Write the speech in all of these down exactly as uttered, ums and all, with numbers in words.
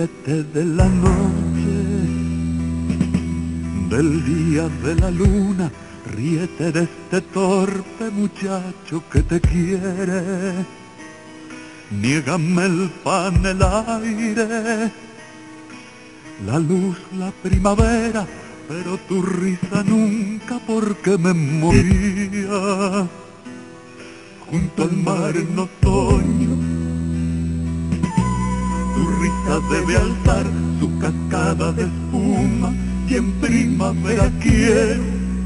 Ríete de la noche, del día de la luna, ríete de este torpe muchacho que te quiere. Niégame el pan, el aire, la luz, la primavera, pero tu risa nunca, porque me moría junto al mar en otoño. Tu risa debe alzar su cascada de espuma y en primavera quiero,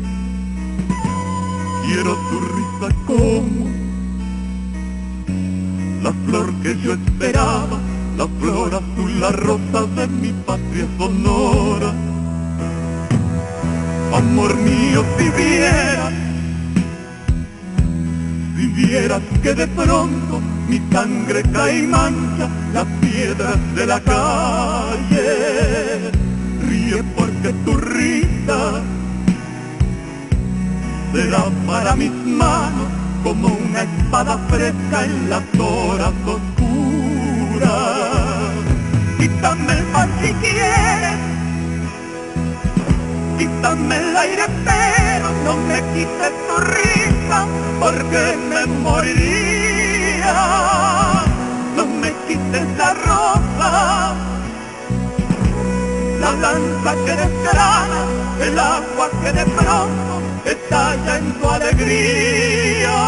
quiero tu risa como la flor que yo esperaba, la flor azul, la rosa de mi patria sonora. Amor mío, si vieras, si vieras que de pronto mi sangre cae y mancha las piedras de la calle. Ríe porque tu risa será para mis manos como una espada fresca en las horas oscuras. Quítame el pan si quieres, quítame el aire, pero no me quites tu risa, porque me moriría. No me quites la rosa, la lanza que desgrana, el agua que de pronto estalla en tu alegría.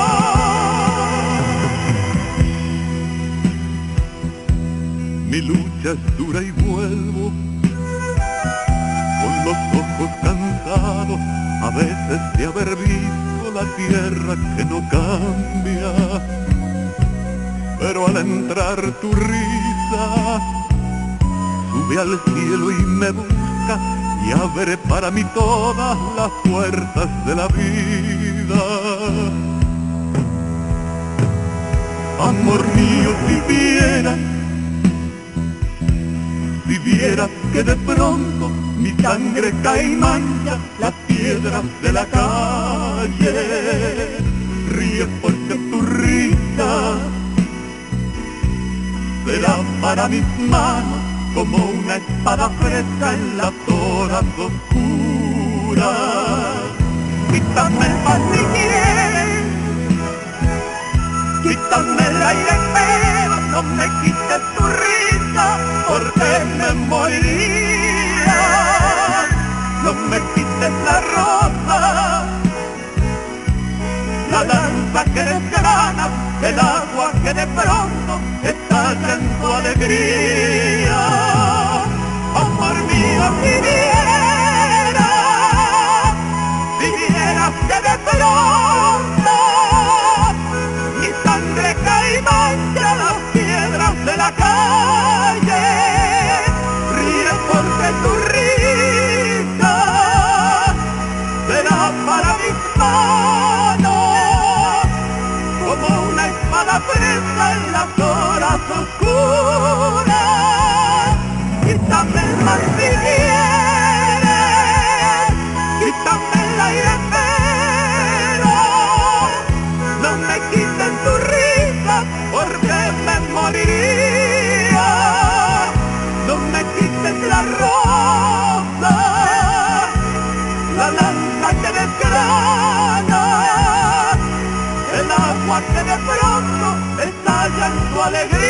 Mi lucha es dura y vuelvo con los ojos cansados a veces de haber visto la tierra que no cambia. Pero al entrar tu risa sube al cielo y me busca y abre para mí todas las puertas de la vida. Amor mío, si vieras, si vieras que de pronto mi sangre cae y mancha las piedras de la calle. Ríe porque tu risa será para mis manos como una espada fresca en las horas oscuras. Quítame el pan si quieres, quítame el aire, pero no me quites tu risa, porque me moriría. No me quites la rosa, la lanza que desgrana, el agua que de pronto estalla en tu alegría. Amor mío, si vieras, si vieras que de pronto mi sangre cae y mancha las piedras de la calle. Ríe porque tu risa será para mis manos como una espada fresca en las horas oscuras. Quítame el mar si quieres, quítame el aire, pero no me quites tu risa, porque me moriría. No me quites la rosa, la lanza que desgrana, el agua que de pronto estalla en tu alegría.